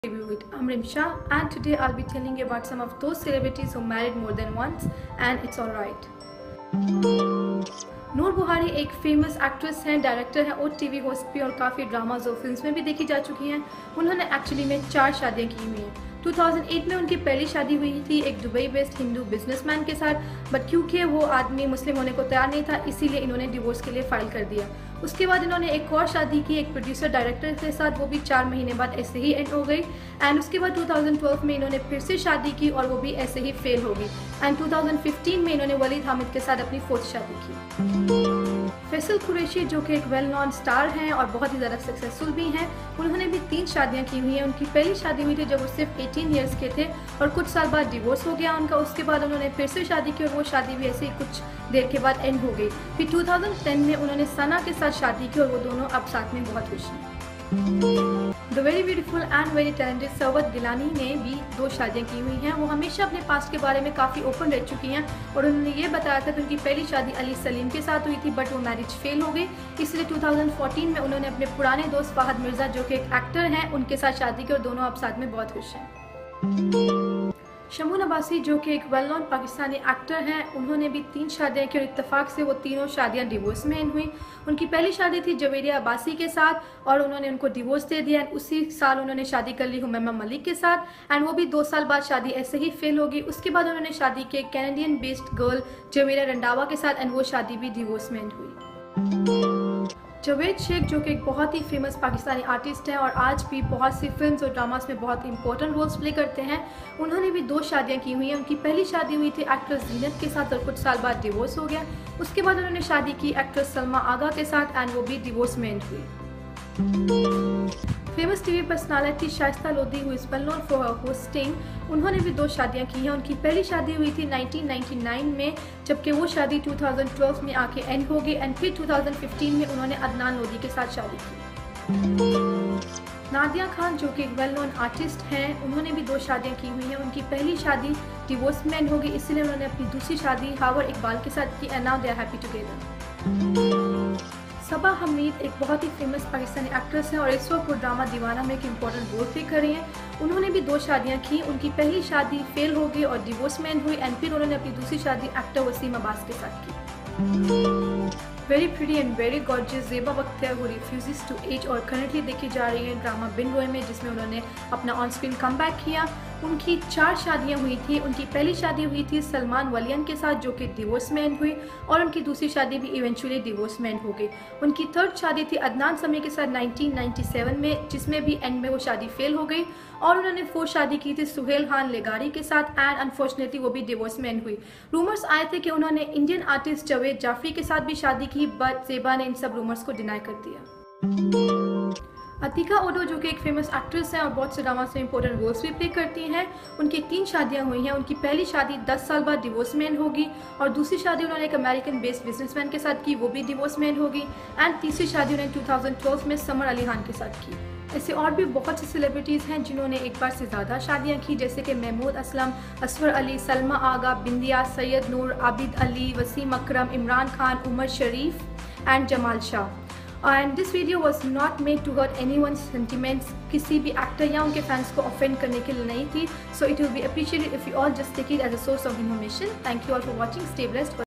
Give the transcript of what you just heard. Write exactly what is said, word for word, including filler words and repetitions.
Review it. I'm Rimsha and today I'll be telling you about some of those celebrities who married more than once and it's alright. नूर बुहारी एक famous actress हैं, director हैं और TV host भी और काफ़ी dramas और films में भी देखी जा चुकी हैं। उन्होंने एक्चुअली में चार शादियां की हुई हैं। दो हज़ार आठ में उनकी पहली शादी हुई थी एक दुबई बेस्ड हिंदू बिजनेसमैन के साथ, बट क्योंकि वो आदमी मुस्लिम होने को तैयार नहीं था इसीलिए इन्होंने डिवोर्स के लिए फाइल कर दिया। उसके बाद इन्होंने एक और शादी की एक प्रोड्यूसर डायरेक्टर के साथ, वो भी चार महीने बाद ऐसे ही एंड हो गई। एंड उसके बाद दो हज़ार बारह में इन्होंने फिर से शादी की और वो भी ऐसे ही फेल हो गई। एंड दो हज़ार पंद्रह में इन्होंने वलीद हामिद के साथ अपनी फोर्थ शादी की। फैसल कुरैशी जो कि एक वेल नोन स्टार हैं और बहुत ही ज़्यादा सक्सेसफुल भी हैं, उन्होंने भी तीन शादियां की हुई हैं। उनकी पहली शादी हुई थी जब वो सिर्फ अठारह इयर्स के थे और कुछ साल बाद डिवोर्स हो गया उनका। उसके बाद उन्होंने फिर से शादी की और वो शादी भी ऐसे ही कुछ देर के बाद एंड हो गई। फिर दो हज़ार दस में उन्होंने सना के साथ शादी की और वो दोनों अब साथ में बहुत खुश हैं। The very beautiful and very talented Sarwat Gilani ने भी दो शादियां की हुई हैं। वो हमेशा अपने पास्ट के बारे में काफ़ी ओपन रह चुकी हैं और उन्होंने ये बताया था कि उनकी पहली शादी अली सलीम के साथ हुई थी बट वो मैरिज फेल हो गई, इसलिए दो हज़ार चौदह में उन्होंने अपने पुराने दोस्त फहद मिर्ज़ा जो कि एक एक्टर हैं उनके साथ शादी की और दोनों अब साथ में बहुत खुश हैं। शमून अब्बासी जो कि एक वेल नोन पाकिस्तानी एक्टर हैं, उन्होंने भी तीन शादियां की और इत्तेफाक से वो तीनों शादियां डिवोर्स में एंड हुई। उनकी पहली शादी थी जवेरिया अब्बासी के साथ और उन्होंने उनको डिवोर्स दे दिया। उसी साल उन्होंने शादी कर ली हुमैमा मलिक के साथ एंड वो भी दो साल बाद शादी ऐसे ही फेल होगी। उसके बाद उन्होंने शादी की Canadian based girl Javeria Randhawa के साथ एंड वो शादी भी डिवोर्स में एंड हुई। जावेद शेख जो कि एक बहुत ही फेमस पाकिस्तानी आर्टिस्ट हैं और आज भी बहुत सी फिल्म्स और ड्रामास में बहुत इंपॉर्टेंट रोल्स प्ले करते हैं, उन्होंने भी दो शादियां की हुई हैं। उनकी पहली शादी हुई थी एक्ट्रेस जीनत के साथ और कुछ साल बाद डिवोर्स हो गया। उसके बाद उन्होंने शादी की एक्ट्रेस सलमा आगा के साथ एंड वो भी डिवोर्स में एंड हुई। Famous TV personality Shaista Lodhi who is well known for her hosting, उन्होंने भी दो शादियां की हैं। उनकी पहली शादी हुई थी उन्नीस सौ निन्यानवे में, जबकि वो शादी दो हज़ार बारह में आके एंड हो गई एंड फिर दो हज़ार पंद्रह में उन्होंने अदनान लोधी के साथ शादी की। नादिया खान जो कि एक वेल नोन आर्टिस्ट हैं, उन्होंने भी दो शादियां की हुई हैं। उनकी पहली शादी डिवोर्स में एंड हो गई, इसलिए उन्होंने अपनी दूसरी शादी हावर इकबाल के साथ की and now they are happy together. Saba Hamid एक बहुत ही फेमस पाकिस्तानी एक्ट्रेस हैं और इस वक्त वो ड्रामा दीवाना में एक इम्पॉर्टेंट रोल प्ले कर रही हैं। उन्होंने भी दो शादियां की। उनकी पहली शादी फेल हो गई और डिवोर्स में एंड हुई एंड फिर उन्होंने अपनी दूसरी शादी एक्टर वसीम अब्बास के साथ की। Very pretty and very gorgeous Zeba Bakhtiyar who refuses to age और करंटली देखी जा रही है ड्रामा बिन रोय में, जिसमें उन्होंने अपना ऑन स्क्रीन कमबैक किया। उनकी चार शादियां हुई थी। उनकी पहली शादी हुई थी सलमान वलियन के साथ जो कि डिवोर्स में एंड हुई और उनकी दूसरी शादी भी इवेंचुअली डिवोर्स में एंड हो गई। उनकी थर्ड शादी थी अदनान समी के साथ उन्नीस सौ सत्तानवे में, जिसमें भी एंड में वो शादी फेल हो गई और उन्होंने फोर्थ शादी की थी सुहेल खान लेगारी के साथ एंड अनफॉर्चुनेटली वो भी डिवोर्स में एंड हुई। रूमर्स आए थे कि उन्होंने इंडियन आर्टिस्ट जावेद जाफरी के साथ भी शादी की, बट ज़ेबा ने इन सब रूमर्स को डिनाई कर दिया। अतीका ओडो जो कि एक फेमस एक्ट्रेस हैं और बहुत से ड्रामा से इंपॉर्टेंट रोल्स भी प्ले करती हैं, उनकी तीन शादियां हुई हैं। उनकी पहली शादी दस साल बाद डिवोर्स में एंड होगी और दूसरी शादी उन्होंने एक अमेरिकन बेस्ड बिजनेसमैन के साथ की, वो भी डिवोर्स में एंड होगी एंड तीसरी शादी उन्होंने दो हज़ार बारह में समर अली खान के साथ की। ऐसे और भी बहुत सी सेलिब्रिटीज़ हैं जिन्होंने एक बार से ज़्यादा शादियां की, जैसे कि Mahmood Aslam, Asfar Ali, Salma Agha, Bindiya, Syed Noor, Abid Ali, Wasim Akram, Imran Khan, Umar Sharif and Jamal Shah. And this video was not made to hurt any one sentiments, किसी भी एक्टर या उनके फैंस को ऑफेंड करने के लिए नहीं थी। So it will be appreciated if you all just take it as a source of information. Thank you all for watching. Stay blessed.